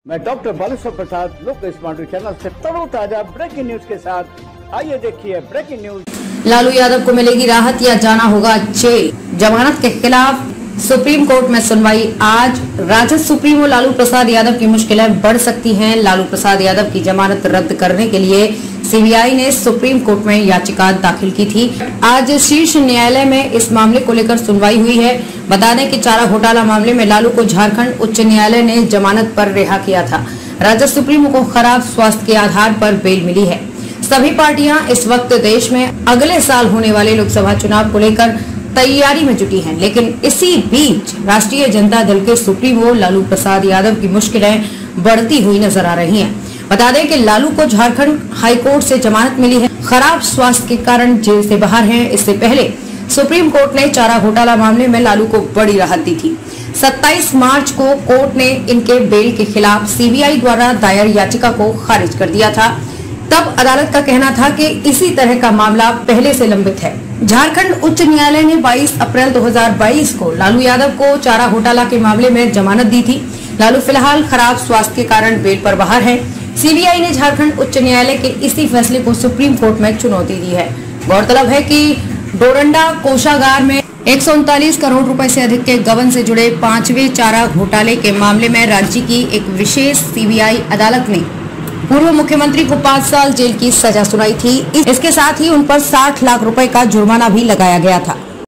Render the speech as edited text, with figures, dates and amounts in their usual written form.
मैं डॉक्टर बालेश्वर प्रसाद लोक smart channel से ताजा ब्रेकिंग न्यूज के साथ। आइए देखिए ब्रेकिंग न्यूज। लालू यादव को मिलेगी राहत या जाना होगा जेल। जमानत के खिलाफ सुप्रीम कोर्ट में सुनवाई आज। राजद सुप्रीमो लालू प्रसाद यादव की मुश्किलें बढ़ सकती हैं। लालू प्रसाद यादव की जमानत रद्द करने के लिए सीबीआई ने सुप्रीम कोर्ट में याचिका दाखिल की थी। आज शीर्ष न्यायालय में इस मामले को लेकर सुनवाई हुई है। बता दें कि चारा घोटाला मामले में लालू को झारखंड उच्च न्यायालय ने जमानत पर रिहा किया था। राजद सुप्रीमो को खराब स्वास्थ्य के आधार पर बेल मिली है। सभी पार्टियां इस वक्त देश में अगले साल होने वाले लोकसभा चुनाव को लेकर तैयारी में जुटी हैं, लेकिन इसी बीच राष्ट्रीय जनता दल के सुप्रीमो लालू प्रसाद यादव की मुश्किलें बढ़ती हुई नजर आ रही हैं। बता दें कि लालू को झारखंड हाईकोर्ट से जमानत मिली है। खराब स्वास्थ्य के कारण जेल से बाहर हैं। इससे पहले सुप्रीम कोर्ट ने चारा घोटाला मामले में लालू को बड़ी राहत दी थी। 27 मार्च को कोर्ट ने इनके बेल के खिलाफ सीबीआई द्वारा दायर याचिका को खारिज कर दिया था। तब अदालत का कहना था कि इसी तरह का मामला पहले से लंबित है। झारखंड उच्च न्यायालय ने 22 अप्रैल 2022 को लालू यादव को चारा घोटाला के मामले में जमानत दी थी। लालू फिलहाल खराब स्वास्थ्य के कारण बेल पर बाहर है। सीबीआई ने झारखंड उच्च न्यायालय के इसी फैसले को सुप्रीम कोर्ट में चुनौती दी है। गौरतलब है कि डोरंडा कोषागार में 139 करोड़ रुपए से अधिक के गबन से जुड़े 5वें चारा घोटाले के मामले में राज्य की एक विशेष सीबीआई अदालत ने पूर्व मुख्यमंत्री को 5 साल जेल की सजा सुनाई थी। इसके साथ ही उन पर 60 लाख रुपए का जुर्माना भी लगाया गया था।